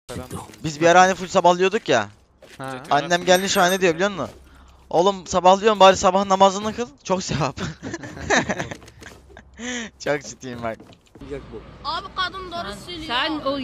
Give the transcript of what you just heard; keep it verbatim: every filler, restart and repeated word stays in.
Biz bir ara hani full sabahlıyorduk ya. Ha. Annem geldi şahane diyor biliyor musun? Oğlum sabahlıyorsun bari sabah namazını kıl. Çok sevap. Çok ciddiyim bak. Abi kadın doğru söylüyor. Sen o